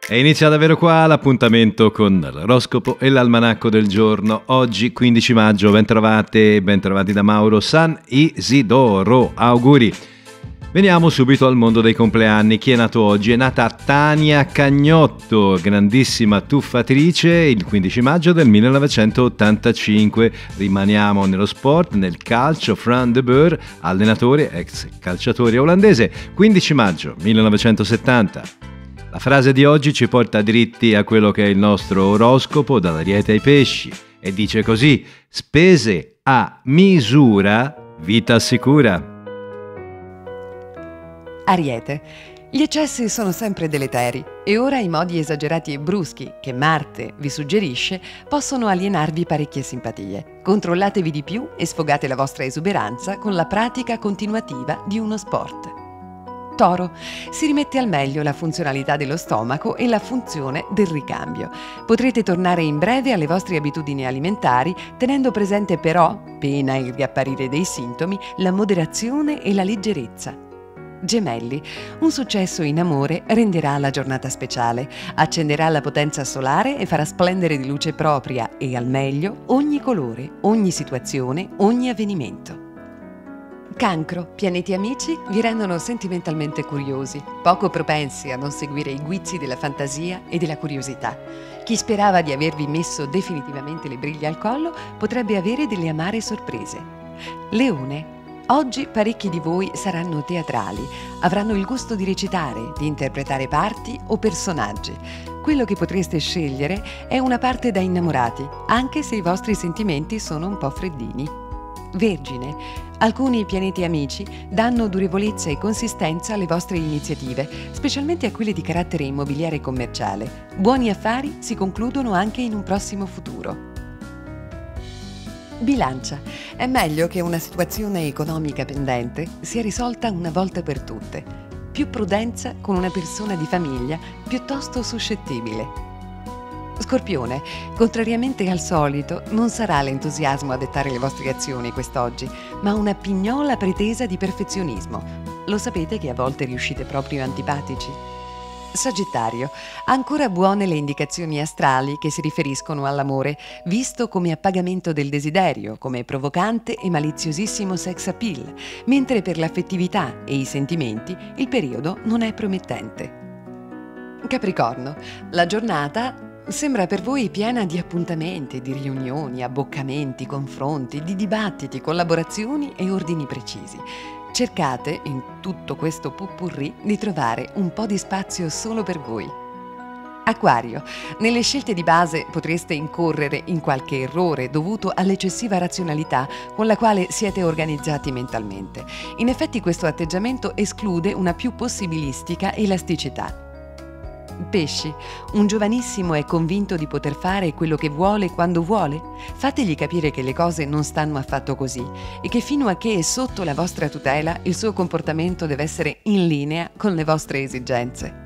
È iniziato davvero qua l'appuntamento con l'oroscopo e l'almanacco del giorno. Oggi 15 maggio, bentrovate e bentrovati da Mauro San Isidoro. Auguri! Veniamo subito al mondo dei compleanni. Chi è nato oggi? È nata Tania Cagnotto, grandissima tuffatrice, il 15 maggio del 1985. Rimaniamo nello sport, nel calcio. Fran de Boer, allenatore, ex calciatore olandese, 15 maggio 1970. La frase di oggi ci porta dritti a quello che è il nostro oroscopo dall'Ariete ai Pesci e dice così: spese a misura, vita sicura. Ariete. Gli eccessi sono sempre deleteri e ora i modi esagerati e bruschi che Marte vi suggerisce possono alienarvi parecchie simpatie. Controllatevi di più e sfogate la vostra esuberanza con la pratica continuativa di uno sport. Toro. Si rimette al meglio la funzionalità dello stomaco e la funzione del ricambio. Potrete tornare in breve alle vostre abitudini alimentari, tenendo presente però, pena il riapparire dei sintomi, la moderazione e la leggerezza. Gemelli. Un successo in amore renderà la giornata speciale, accenderà la potenza solare e farà splendere di luce propria e al meglio ogni colore, ogni situazione, ogni avvenimento. Cancro. Pianeti amici vi rendono sentimentalmente curiosi, poco propensi a non seguire i guizzi della fantasia e della curiosità. Chi sperava di avervi messo definitivamente le briglie al collo potrebbe avere delle amare sorprese. Leone. Oggi parecchi di voi saranno teatrali, avranno il gusto di recitare, di interpretare parti o personaggi. Quello che potreste scegliere è una parte da innamorati, anche se i vostri sentimenti sono un po' freddini. Vergine. Alcuni pianeti amici danno durevolezza e consistenza alle vostre iniziative, specialmente a quelle di carattere immobiliare e commerciale. Buoni affari si concludono anche in un prossimo futuro. Bilancia. È meglio che una situazione economica pendente sia risolta una volta per tutte. Più prudenza con una persona di famiglia piuttosto suscettibile. Scorpione. Contrariamente al solito, non sarà l'entusiasmo a dettare le vostre azioni quest'oggi, ma una pignola pretesa di perfezionismo. Lo sapete che a volte riuscite proprio antipatici? Sagittario. Ancora buone le indicazioni astrali che si riferiscono all'amore, visto come appagamento del desiderio, come provocante e maliziosissimo sex appeal, mentre per l'affettività e i sentimenti il periodo non è promettente. Capricorno. La giornata sembra per voi piena di appuntamenti, di riunioni, abboccamenti, confronti, di dibattiti, collaborazioni e ordini precisi. Cercate, in tutto questo pot-pourri, di trovare un po' di spazio solo per voi. Acquario. Nelle scelte di base potreste incorrere in qualche errore dovuto all'eccessiva razionalità con la quale siete organizzati mentalmente. In effetti questo atteggiamento esclude una più possibilistica elasticità. Pesci. Un giovanissimo è convinto di poter fare quello che vuole quando vuole? Fategli capire che le cose non stanno affatto così e che fino a che è sotto la vostra tutela il suo comportamento deve essere in linea con le vostre esigenze.